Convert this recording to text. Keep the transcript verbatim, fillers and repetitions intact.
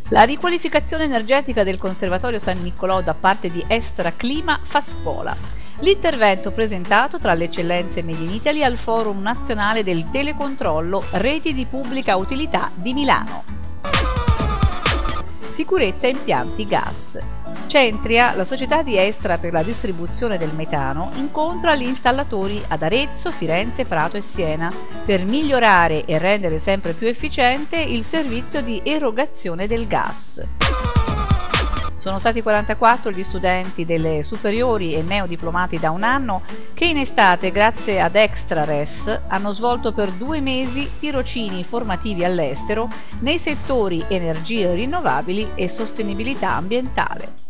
La riqualificazione energetica del Conservatorio San Niccolò da parte di Estra Clima fa scuola. L'intervento presentato tra le eccellenze Made in Italy al Forum Nazionale del Telecontrollo Reti di Pubblica Utilità di Milano. Sicurezza impianti gas. Centria, la società di Estra per la distribuzione del metano, incontra gli installatori ad Arezzo, Firenze, Prato e Siena per migliorare e rendere sempre più efficiente il servizio di erogazione del gas. Sono stati quarantaquattro gli studenti delle superiori e neodiplomati da un anno che in estate, grazie ad Extrares, hanno svolto per due mesi tirocini formativi all'estero nei settori energie rinnovabili e sostenibilità ambientale.